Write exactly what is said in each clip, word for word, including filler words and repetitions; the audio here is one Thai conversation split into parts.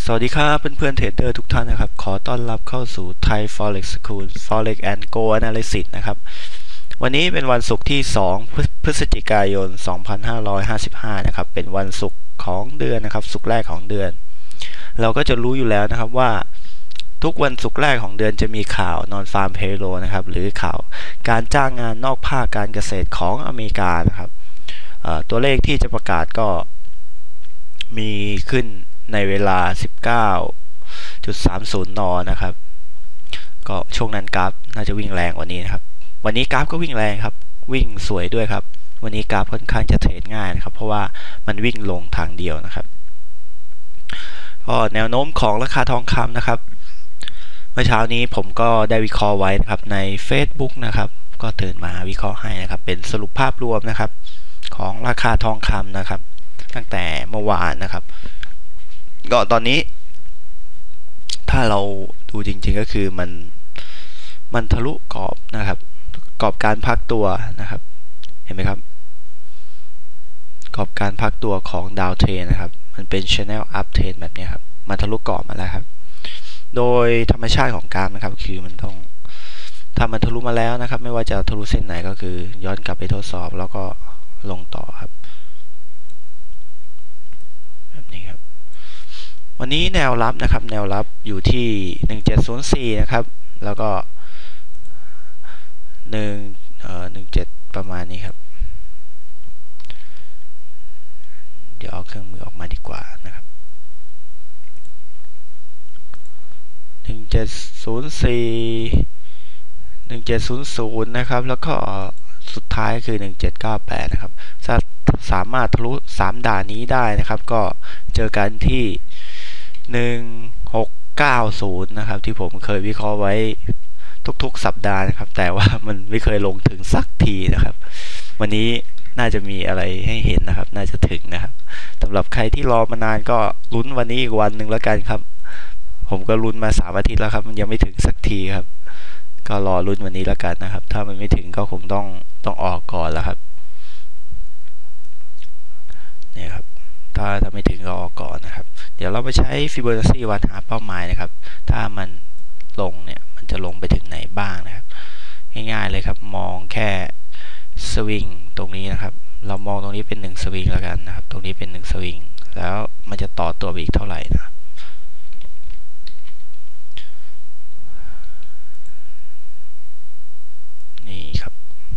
สวัสดีครับเพื่อนๆเทรดเดอร์ทุกท่านนะครับขอต้อนรับเข้าสู่ Thai Forex School Forex and Go Analysis นะครับวันนี้เป็นวันศุกร์ที่สองพฤศจิกายนสองพันห้าร้อยห้าสิบห้านะครับเป็นวันศุกร์ของเดือนนะครับศุกร์แรกของเดือนเราก็จะรู้อยู่แล้วนะครับว่าทุกวันศุกร์แรกของเดือนจะมีข่าวนอนฟาร์มเพโลนะครับหรือข่าวการจ้างงานนอกภาคการเกษตรของอเมริกานะครับตัวเลขที่จะประกาศก็มีขึ้นในเวลา สิบเก้าจุดสามศูนย์ นนะครับก็ช่วงนั้นกราฟน่าจะวิ่งแรงกว่านี้นะครับวันนี้กราฟก็วิ่งแรงครับวิ่งสวยด้วยครับวันนี้กราฟค่อนข้างจะเทรดง่ายนะครับเพราะว่ามันวิ่งลงทางเดียวนะครับก็แนวโน้มของราคาทองคำนะครับเมื่อเช้านี้ผมก็ได้วิเคราะห์ไว้นะครับใน Facebook นะครับก็ตื่นมาวิเคราะห์ให้นะครับเป็นสรุปภาพรวมนะครับของราคาทองคำนะครับตั้งแต่เมื่อวานนะครับก็ตอนนี้ถ้าเราดูจริงๆก็คือมันมันทะลุกรอบนะครับกรอบการพักตัวนะครับเห็นไหมครับกรอบการพักตัวของดาวเทรนนะครับมันเป็น Channel Up Trend แบบนี้ครับมันทะลุกรอบมาแล้วครับโดยธรรมชาติของกราฟนะครับคือมันต้องถ้ามันทะลุมาแล้วนะครับไม่ว่าจะทะลุเส้นไหนก็คือย้อนกลับไปทดสอบแล้วก็ลงต่อครับแบบนี้ครับวันนี้แนวรับนะครับแนวรับอยู่ที่หนึ่งเจ็ดศูนย์สี่นะครับแล้วก็หนึ่งเอ่อหนึ่งเจ็ดประมาณนี้ครับเดี๋ยวเอาเครื่องมือออกมาดีกว่านะครับหนึ่งเจ็ดศูนย์สี่ หนึ่งเจ็ดศูนย์ศูนย์นะครับแล้วก็สุดท้ายคือหนึ่งเจ็ดเก้าแปดนะครับถ้าสามารถทะลุสามด่านนี้ได้นะครับก็เจอกันที่หนึ่งหกเก้าศูนย์นะครับที่ผมเคยวิเคราะห์ไว้ทุกๆสัปดาห์นะครับแต่ว่ามันไม่เคยลงถึงสักทีนะครับวันนี้น่าจะมีอะไรให้เห็นนะครับน่าจะถึงนะครับสำหรับใครที่รอมานานก็ลุ้นวันนี้อีกวันหนึ่งแล้วกันครับผมก็ลุ้นมาสามอาทิตย์แล้วครับมันยังไม่ถึงสักทีครับก็รอลุ้นวันนี้แล้วกันนะครับถ้ามันไม่ถึงก็คงต้องต้องออกก่อนแล้วครับเนี่ยครับถ้าถ้าไม่ถึงก็ออกก่อนนะครับเดี๋ยวเราไปใช้ฟิโบนัชชีวัดหาเป้าหมายนะครับถ้ามันลงเนี่ยมันจะลงไปถึงไหนบ้างนะครับง่ายๆเลยครับมองแค่สวิงตรงนี้นะครับเรามองตรงนี้เป็นหนึ่งสวิงแล้วกันนะครับตรงนี้เป็นหนึ่งสวิงแล้วมันจะต่อตัวไปอีกเท่าไหร่นะนี่ครับ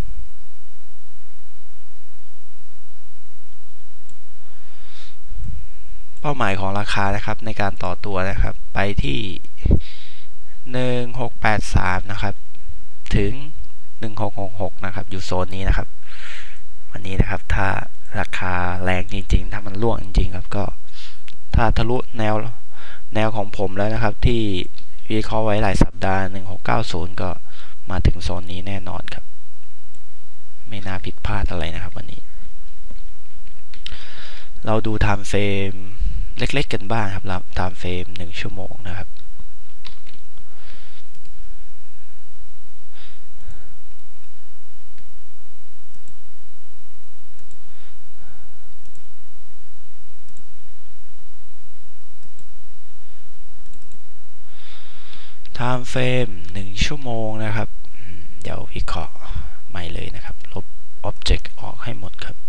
เป้าหมายของราคานะครับในการต่อตัวนะครับไปที่หนึ่งหกแปดสามนะครับถึงหนึ่งหกหกหกนะครับอยู่โซนนี้นะครับวันนี้นะครับถ้าราคาแรงจริงๆถ้ามันล่วงจริงๆครับก็ถ้าทะลุแนวแนวของผมแล้วนะครับที่วิเคราะห์ไว้หลายสัปดาห์หนึ่งหกเก้าศูนย์ก็มาถึงโซนนี้แน่นอนครับไม่น่าผิดพลาดอะไรนะครับวันนี้เราดูไทม์เฟรมเล็กๆกันบ้างครับเราไทม์เฟรมหนึ่งชั่วโมงนะครับไทม์เฟรมหนึ่งชั่วโมงนะครับเดี๋ยววิเคราะห์ใหม่เลยนะครับลบ Object ออกให้หมดครับ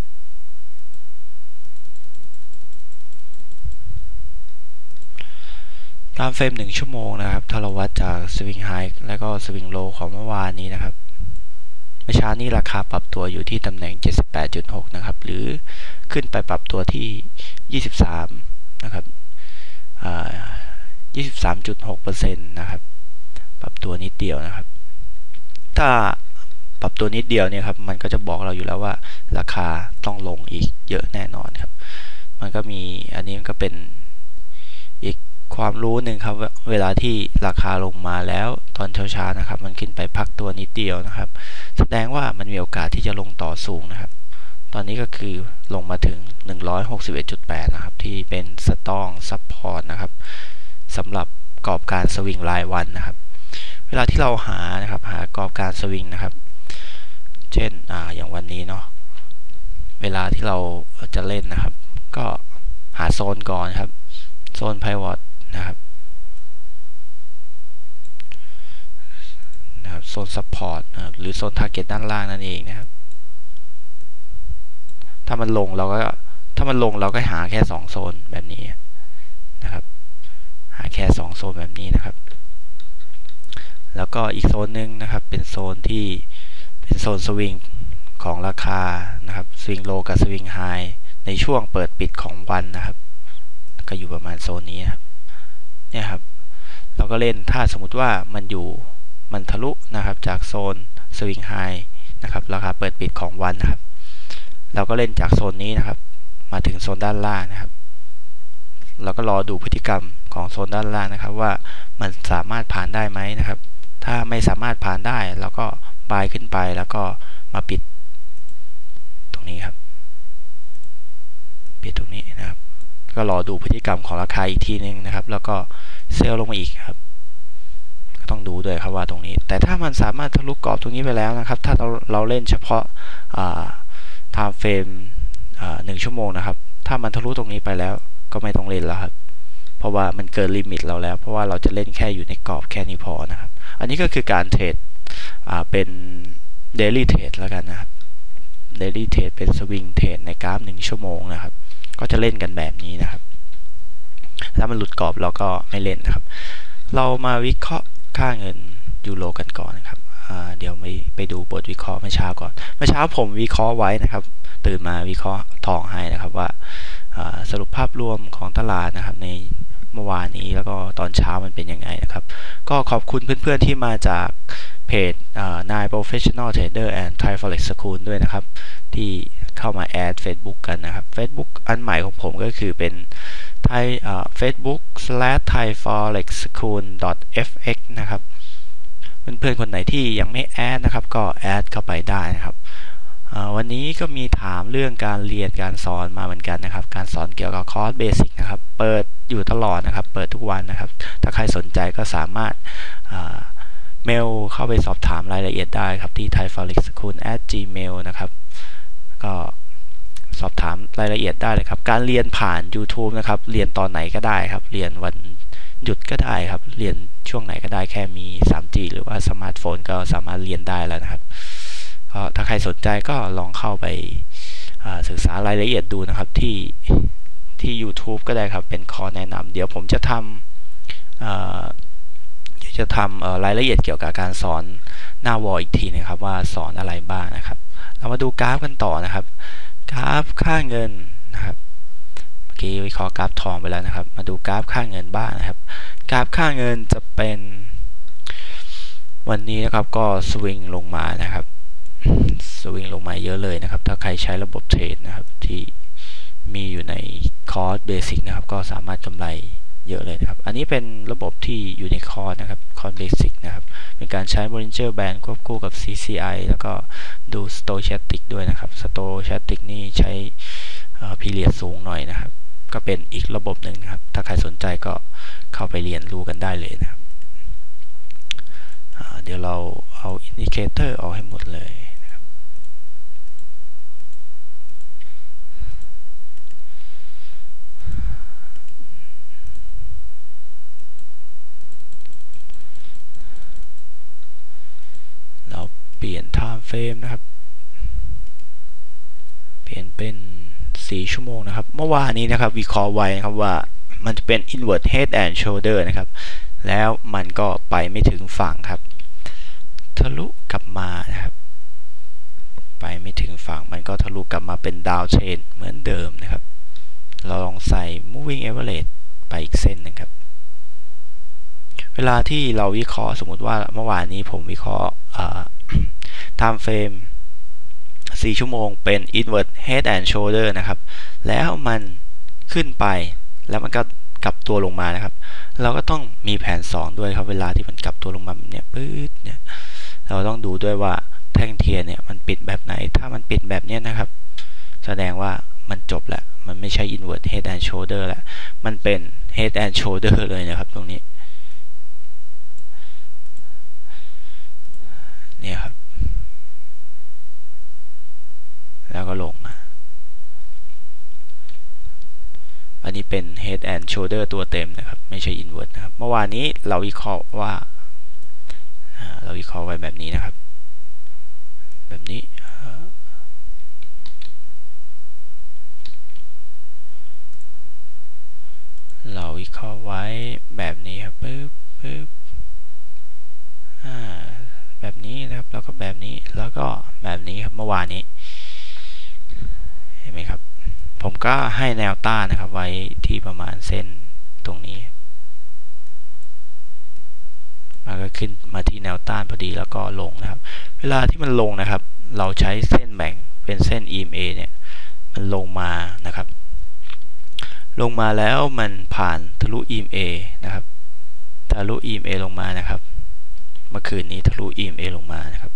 ไทม์เฟรมหนึ่งชั่วโมงนะครับถ้าเราวัดจากสวิงไฮแล้วก็สวิงโลของเมื่อวานนี้นะครับเมื่อเช้านี้ราคาปรับตัวอยู่ที่ตำแหน่ง เจ็ดสิบแปดจุดหก นะครับหรือขึ้นไปปรับตัวที่ยี่สิบสามนะครับอ่า ยี่สิบสามจุดหกเปอร์เซ็นต์ นะครับปรับตัวนิดเดียวนะครับถ้าปรับตัวนิดเดียวเนี่ยครับมันก็จะบอกเราอยู่แล้วว่าราคาต้องลงอีกเยอะแน่นอนครับมันก็มีอันนี้มันก็เป็นอีกความรู้หนึ่งครับเวลาที่ราคาลงมาแล้วตอนเช้าๆนะครับมันขึ้นไปพักตัวนิดเดียวนะครับแสดงว่ามันมีโอกาสที่จะลงต่อสูงนะครับตอนนี้ก็คือลงมาถึง หนึ่งร้อยหกสิบเอ็ดจุดแปด นะครับที่เป็นสตรองซัพพอร์ตนะครับสำหรับกรอบการสวิงรายวันนะครับเวลาที่เราหานะครับหากรอบการสวิงนะครับเช่นอ่าอย่างวันนี้เนาะเวลาที่เราจะเล่นนะครับก็หาโซนก่อนครับโซน pivot นะครับนะครับโซน support นะครับหรือโซน target ด้านล่างนั่นเองนะครับถ้ามันลงเราก็ถ้ามันลงเราก็หาแค่สองโซนแบบนี้นะครับหาแค่สองโซนแบบนี้นะครับแล้วก็อีกโซนหนึ่งนะครับเป็นโซนที่เป็นโซนสวิงของราคานะครับสวิงโลกับสวิงไฮในช่วงเปิดปิดของวันนะครับก็อยู่ประมาณโซนนี้ครับเนี่ยครับเราก็เล่นถ้าสมมุติว่ามันอยู่มันทะลุนะครับจากโซนสวิงไฮนะครับราคาเปิดปิดของวันนะครับเราก็เล่นจากโซนนี้นะครับมาถึงโซนด้านล่างนะครับเราก็รอดูพฤติกรรมของโซนด้านล่างนะครับว่ามันสามารถผ่านได้ไหมนะครับถ้าไม่สามารถผ่านได้เราก็บายขึ้นไปแล้วก็มาปิดตรงนี้ครับปิดตรงนี้นะครับก็รอดูพฤติกรรมของราคาอีกทีนึงนะครับแล้วก็เซลล์ลงมาอีกครับก็ต้องดูด้วยครับว่าตรงนี้แต่ถ้ามันสามารถทะลุกรอบตรงนี้ไปแล้วนะครับถ้าเราเราเล่นเฉพาะtime frame หนึ่งชั่วโมงนะครับถ้ามันทะลุตรงนี้ไปแล้วก็ไม่ต้องเล่นแล้วครับเพราะว่ามันเกินลิมิตเราแล้วเพราะว่าเราจะเล่นแค่อยู่ในกรอบแค่นี้พอนะครับอันนี้ก็คือการเทรดเป็น daily trade แล้วกันนะครับ daily trade เป็น swing trade ในกราฟหนึ่งชั่วโมงนะครับก็จะเล่นกันแบบนี้นะครับถ้ามันหลุดกรอบเราก็ไม่เล่นนะครับเรามาวิเคราะห์ค่าเงินยูโรกันก่อนนะครับเดี๋ยวไปไปดูบทวิเคราะห์เมื่อเช้าก่อนเมื่อเช้าผมวิเคราะห์ไว้นะครับตื่นมาวิเคราะห์ทองให้นะครับว่าสรุปภาพรวมของตลาดนะครับในเมื่อวานนี้แล้วก็ตอนเช้ามันเป็นยังไงนะครับก็ขอบคุณเพื่อนๆที่มาจากเพจ ไนน์ Professional Trader and Thai Forex School ด้วยนะครับที่เข้ามาแอด Facebook กันนะครับ Facebook อันใหม่ของผมก็คือเป็น Thai Facebook slash Thai Forex School .fx นะครับเพื่อนๆคนไหนที่ยังไม่แอดนะครับก็แอดเข้าไปได้นะครับวันนี้ก็มีถามเรื่องการเรียนการสอนมาเหมือนกันนะครับการสอนเกี่ยวกับคอร์สเบสิกนะครับเปิดอยู่ตลอดนะครับเปิดทุกวันนะครับถ้าใครสนใจก็สามารถเมลเข้าไปสอบถามรายละเอียดได้ครับที่ thai forex school at gmail นะครับก็สอบถามรายละเอียดได้เลยครับการเรียนผ่าน YouTube นะครับเรียนตอนไหนก็ได้ครับเรียนวันหยุดก็ได้ครับเรียนช่วงไหนก็ได้แค่มี ทรี จี หรือว่าสมาร์ทโฟนก็สามารถเรียนได้แล้วนะครับก็ถ้าใครสนใจก็ลองเข้าไปศึกษารายละเอียดดูนะครับที่ที่ YouTube ก็ได้ครับเป็นคอร์สแนะนำเดี๋ยวผมจะทำเดี๋ยวจะทำรายละเอียดเกี่ยวกับการสอนหน้าวอลอีกทีนะครับว่าสอนอะไรบ้างนะครับเรามาดูกราฟกันต่อนะครับกราฟค่าเงินนะครับเมื่อกี้วิเคราะห์กราฟทองไปแล้วนะครับมาดูกราฟค่าเงินบ้างนะครับกราฟค่าเงินจะเป็นวันนี้นะครับก็สวิงลงมานะครับสวิงลงมาเยอะเลยนะครับถ้าใครใช้ระบบเทรดนะครับที่มีอยู่ในคอร์สเบสิกนะครับก็สามารถกำไรเยอะเลยนะครับอันนี้เป็นระบบที่อยู่ในคอร์สนะครับคอร์สเบสิกนะครับเป็นการใช้ Bollinger Band ควบคู่กับ ซี ซี ไอ แล้วก็ดู Stochastic ด้วยนะครับ Stochastic นี่ใช้พีเรียดสูงหน่อยนะครับก็เป็นอีกระบบหนึ่งนะครับถ้าใครสนใจก็เข้าไปเรียนรู้กันได้เลยนะครับเดี๋ยวเราเอาอินดิเคเตอร์ออกให้หมดเลยนะครับเราเปลี่ยน time frame นะครับเปลี่ยนเป็นสี่ชั่วโมงนะครับเมื่อวานนี้นะครับวิเคราะห์ไว้นะครับว่ามันจะเป็น invert head and shoulder นะครับแล้วมันก็ไปไม่ถึงฝั่งครับทะลุกลับมานะครับไปไม่ถึงฝั่งมันก็ทะลุกลับมาเป็นดาวเทรนเหมือนเดิมนะครับเราลองใส่ moving average ไปอีกเส้นนึงครับเวลาที่เราวิเคราะห์สมมุติว่าเมื่อวานนี้ผมวิเคราะห์ time frame สี่ชั่วโมงเป็น invert head and shoulder นะครับแล้วมันขึ้นไปแล้วมันก็กลับตัวลงมานะครับเราก็ต้องมีแผนสองด้วยครับเวลาที่มันกลับตัวลงมาเนี่ยปื๊ดเนี่ยเราต้องดูด้วยว่าแท่งเทียนเนี่ยมันปิดแบบไหนถ้ามันปิดแบบนี้นะครับแสดงว่ามันจบแล้วมันไม่ใช่ invert head and shoulder แล้วมันเป็น head and shoulder เลยนะครับตรงนี้เนี่ยครับแล้วก็ลงมาออันนี้เป็น head and shoulder ตัวเต็มนะครับไม่ใช่ invert นะครับเมื่อวานนี้เราวิเคราะห์ว่าเราวิเคราะห์ไว้แบบนี้นะครับแบบนี้เราวิเคราะห์ไว้แบบนี้ครับปึ๊บปึ๊บอ่าแบบนี้นะครับแล้วก็แบบนี้แล้วก็แบบนี้ครับเมื่อวานนี้เห็นไหมครับผมก็ให้แนวต้านนะครับไว้ที่ประมาณเส้นตรงนี้มันก็ขึ้นมาที่แนวต้านพอดีแล้วก็ลงนะครับเวลาที่มันลงนะครับเราใช้เส้นแบ่งเป็นเส้น อี เอ็ม เอ เนี่ยมันลงมานะครับลงมาแล้วมันผ่านทะลุ อี เอ็ม เอ นะครับทะลุ อี เอ็ม เอ ลงมานะครับเมื่อคืนนี้ทะลุ อี เอ็ม เอ ลงมานะครับ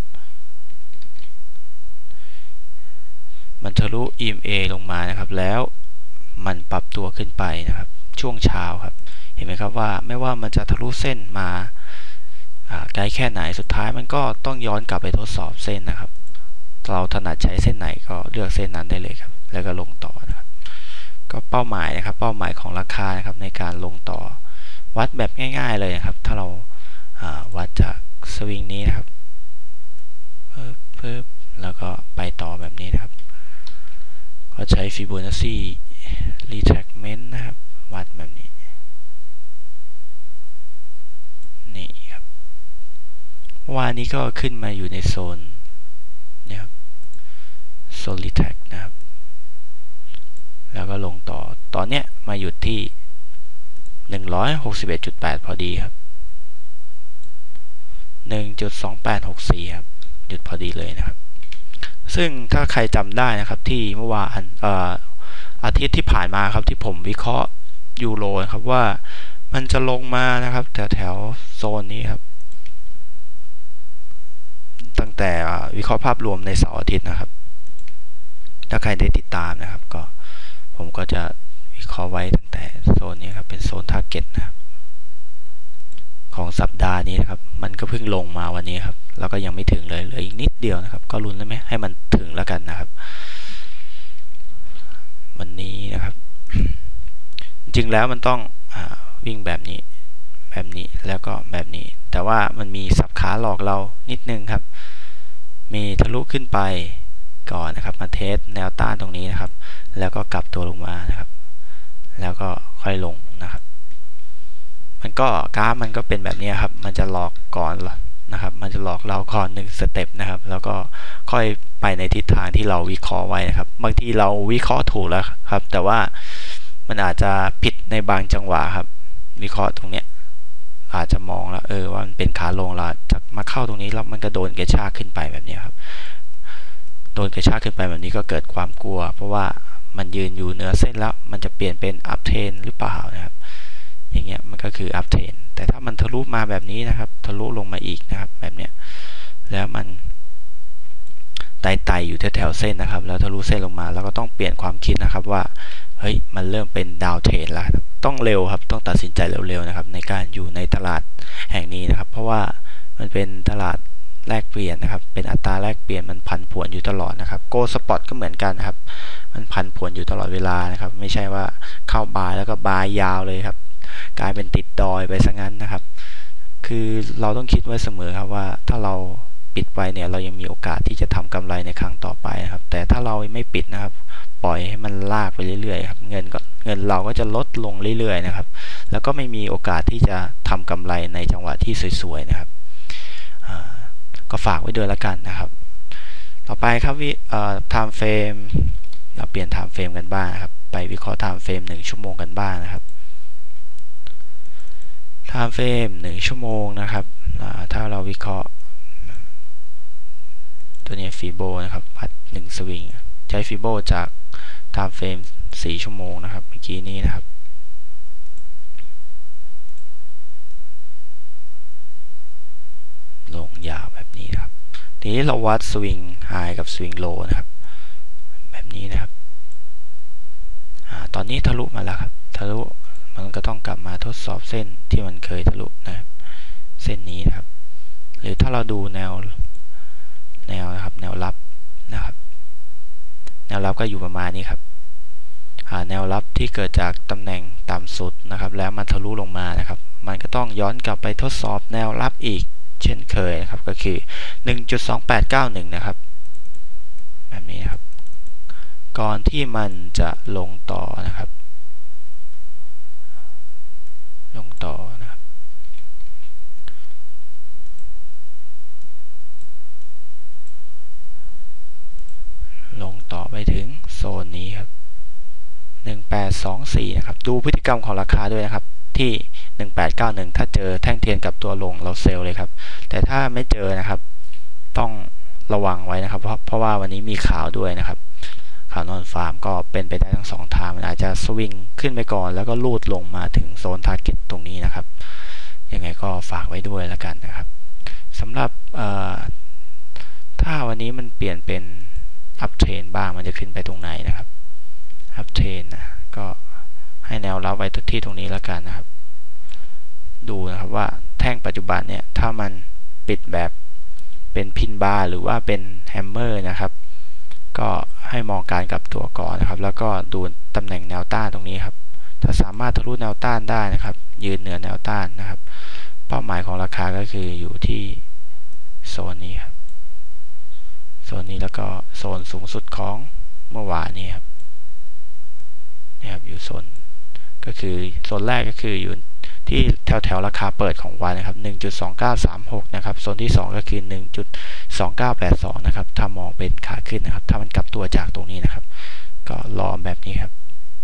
มันทะลุ อี เอ็ม เอ ลงมานะครับแล้วมันปรับตัวขึ้นไปนะครับช่วงเช้าครับเห็นไหมครับว่าไม่ว่ามันจะทะลุเส้นมาไกลแค่ไหนสุดท้ายมันก็ต้องย้อนกลับไปทดสอบเส้นนะครับเราถนัดใช้เส้นไหนก็เลือกเส้นนั้นได้เลยครับแล้วก็ลงต่อนะครับก็เป้าหมายนะครับเป้าหมายของราคานะครับในการลงต่อวัดแบบง่ายๆเลยนะครับถ้าเราวัดจากสวิงนี้นะครับเพิ่มเพิ่มแล้วก็ไปต่อแบบนี้นะครับก็ใช้ Fibonacci retracement นะครับวัดแบบนี้นี่ครับเมื่อวานนี้ก็ขึ้นมาอยู่ในโซนนี่ครับโซน retract นะครับแล้วก็ลงต่อตอนเนี้ยมาหยุดที่ หนึ่งร้อยหกสิบเอ็ดจุดแปด พอดีครับ หนึ่งจุดสองแปดหกสี่ ครับหยุดพอดีเลยนะครับซึ่งถ้าใครจำได้นะครับที่เมื่อวานเอ่ออาทิตย์ที่ผ่านมาครับที่ผมวิเคราะห์ยูโรครับว่ามันจะลงมานะครับแถวแถวโซนนี้ครับตั้งแต่วิเคราะห์ภาพรวมในเสาร์อาทิตย์นะครับถ้าใครได้ติดตามนะครับก็ผมก็จะวิเคราะห์ไว้ตั้งแต่โซนนี้ครับเป็นโซนทาร์เก็ตนะครับของสัปดาห์นี้นะครับมันก็เพิ่งลงมาวันนี้ครับแล้วก็ยังไม่ถึงเลยเหลืออีกนิดเดียวนะครับก็ลุ้นได้ไหมให้มันถึงแล้วกันนะครับวันนี้นะครับจริงแล้วมันต้องวิ่งแบบนี้แบบนี้แล้วก็แบบนี้แต่ว่ามันมีสับขาหลอกเรานิดนึงครับมีทะลุขึ้นไปก่อนนะครับมาเทสแนวต้านตรงนี้นะครับแล้วก็กลับตัวลงมานะครับแล้วก็ค่อยลงนะครับมันก็กราฟมันก็เป็นแบบนี้ครับมันจะหลอกก่อนนะครับมันจะหลอกเราก่อนหนึ่งสเต็ปนะครับแล้วก็ค่อยไปในทิศทางที่เราวิเคราะห์ไว้นะครับบางทีเราวิเคราะห์ถูกแล้วครับแต่ว่ามันอาจจะผิดในบางจังหวะครับวิเคราะห์ตรงเนี้ยอาจจะมองแล้วเออว่ามันเป็นขาลงแล้วจะมาเข้าตรงนี้แล้วมันก็โดนกระชากขึ้นไปแบบนี้ครับโดนกระชากขึ้นไปแบบนี้ก็เกิดความกลัวเพราะว่ามันยืนอยู่เหนือเส้นแล้วมันจะเปลี่ยนเป็นอัพเทรนหรือเปล่านะครับอย่างเงี้ยมันก็คืออัพเทรนแต่ถ้ามันทะลุมาแบบนี้นะครับทะลุลงมาอีกนะครับแบบเนี้ยแล้วมันไต่ๆอยู่แถวๆเส้นนะครับแล้วทะลุเส้นลงมาแล้วก็ต้องเปลี่ยนความคิดนะครับว่าเฮ้ยมันเริ่มเป็นดาวเทรนแล้วต้องเร็วครับต้องตัดสินใจเร็วๆนะครับในการอยู่ในตลาดแห่งนี้นะครับเพราะว่ามันเป็นตลาดแลกเปลี่ยนนะครับเป็นอัตราแลกเปลี่ยนมันผันผวนอยู่ตลอดนะครับโกลสปอตก็เหมือนกันนะครับมันผันผวนอยู่ตลอดเวลานะครับไม่ใช่ว่าเข้าบายแล้วก็บายยาวเลยครับกลายเป็นติดดอยไปซะงั้นนะครับคือเราต้องคิดไว้เสมอครับว่าถ้าเราปิดไปเนี่ยเรายังมีโอกาสที่จะทำกำไรในครั้งต่อไปนะครับแต่ถ้าเราไม่ปิดนะครับปล่อยให้มันลากไปเรื่อยๆครับเงินก็เงินเราก็จะลดลงเรื่อยๆนะครับแล้วก็ไม่มีโอกาสที่จะทำกำไรในจังหวะที่สวยๆนะครับก็ฝากไว้ด้วยละกันนะครับต่อไปครับวิเอ่อ time frame เราเปลี่ยน time frame กันบ้างนะครับไปวิเคราะห์ time frame หนึ่งชั่วโมงกันบ้างนะครับ time frame หนึ่งชั่วโมงนะครับถ้าเราวิเคราะห์ตัวนี้ฟีโบนะครับพัดหนึ่งสวิงใช้ฟีโบจาก time frame สี่ชั่วโมงนะครับเมื่อกี้นี้นะครับลงยาวแบบนี้นะครับทีนี้เราวัดสวิงไฮกับสวิงโลนะครับแบบนี้นะครับตอนนี้ทะลุมาแล้วครับทะลุมันก็ต้องกลับมาทดสอบเส้นที่มันเคยทะลุนะครับเส้นนี้นะครับหรือถ้าเราดูแนวแนวนะครับแนวรับนะครับแนวรับก็อยู่ประมาณนี้ครับหาแนวรับที่เกิดจากตำแหน่งต่ำสุดนะครับแล้วมันทะลุลงมานะครับมันก็ต้องย้อนกลับไปทดสอบแนวรับอีกเช่นเคยนะครับก็คือ หนึ่งจุดสองแปดเก้าหนึ่ง นะครับแบบนี้นะครับก่อนที่มันจะลงต่อนะครับลงต่อนะครับลงต่อไปถึงโซนนี้ครับหนึ่งแปดสองสี่นะครับดูพฤติกรรมของราคาด้วยนะครับที่หนึ่งแปดเก้าหนึ่งถ้าเจอแท่งเทียนกับตัวลงเราเซลล์เลยครับแต่ถ้าไม่เจอนะครับต้องระวังไว้นะครับเพราะเพราะว่าวันนี้มีข่าวด้วยนะครับข่าวนอนฟาร์มก็เป็นไปได้ทั้งสองทางมันอาจจะสวิงขึ้นไปก่อนแล้วก็ลูดลงมาถึงโซนทาร์เก็ตตรงนี้นะครับยังไงก็ฝากไว้ด้วยแล้วกันนะครับสำหรับถ้าวันนี้มันเปลี่ยนเป็นอัพเทรนบ้างมันจะขึ้นไปตรงไหนนะครับอัพเทรนนะก็ให้แนวรับไว้ที่ตรงนี้แล้วกันนะครับดูนะครับว่าแท่งปัจจุบันเนี่ยถ้ามันปิดแบบเป็นพินบาร์หรือว่าเป็นแฮมเมอร์นะครับก็ให้มองการกลับตัวก่อนนะครับแล้วก็ดูตำแหน่งแนวต้านตรงนี้ครับถ้าสามารถทะลุแนวต้านได้นะครับยืนเหนือแนวต้านนะครับเป้าหมายของราคาก็คืออยู่ที่โซนนี้ครับโซนนี้แล้วก็โซนสูงสุดของเมื่อวานนี้ครับนะครับอยู่โซนก็คือโซนแรกก็คืออยู่ที่แถวแถวราคาเปิดของวันนะครับ หนึ่งจุดสองเก้าสามหก นะครับโซนที่สองก็คือ หนึ่งจุดสองเก้าแปดสอง นะครับถ้ามองเป็นขาขึ้นนะครับถ้ามันกลับตัวจากตรงนี้นะครับก็รอแบบนี้ครับ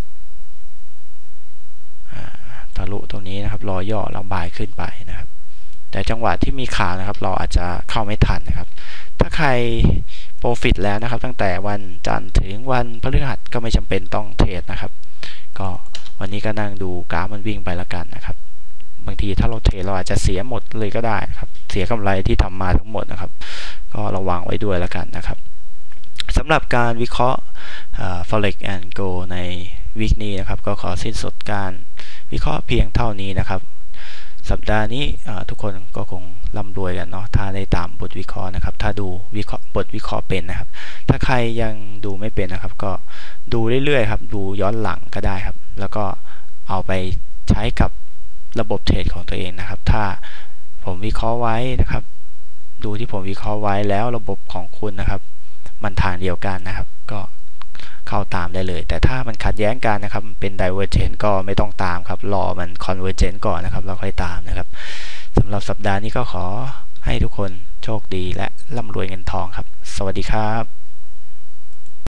ทะลุตรงนี้นะครับรอย่อแล้วบายขึ้นไปนะครับแต่จังหวะที่มีข่าวนะครับเราอาจจะเข้าไม่ทันนะครับถ้าใครโปรฟิตแล้วนะครับตั้งแต่วันจันทร์ถึงวันพฤหัสก็ไม่จำเป็นต้องเทรดนะครับก็วันนี้ก็นั่งดูกราฟมันวิ่งไปละกันนะครับบางทีถ้าเราเทรดเราอาจจะเสียหมดเลยก็ได้ครับเสียกำไรที่ทำมาทั้งหมดนะครับก็ระวังไว้ด้วยละกันนะครับสำหรับการวิเคราะห์ Forex and Go ในวีคนี้นะครับก็ขอสิ้นสุดการวิเคราะห์เพียงเท่านี้นะครับสัปดาห์นี้ทุกคนก็คงร่ำรวยกันเนาะถ้าได้ตามบทวิเคราะห์นะครับถ้าดูวิเคราะห์บทวิเคราะห์เป็นนะครับถ้าใครยังดูไม่เป็นนะครับก็ดูเรื่อยๆครับดูย้อนหลังก็ได้ครับแล้วก็เอาไปใช้กับระบบเทรดของตัวเองนะครับถ้าผมวิเคราะห์ไว้นะครับดูที่ผมวิเคราะห์ไว้แล้วระบบของคุณนะครับมันทางเดียวกันนะครับก็เข้าตามได้เลยแต่ถ้ามันขัดแย้งกันนะครับเป็น divergent ก็ไม่ต้องตามครับรอมัน convergent ก่อนนะครับเราค่อยตามนะครับสำหรับสัปดาห์นี้ก็ขอให้ทุกคนโชคดีและร่ำรวยเงินทองครับสวัสดีครับ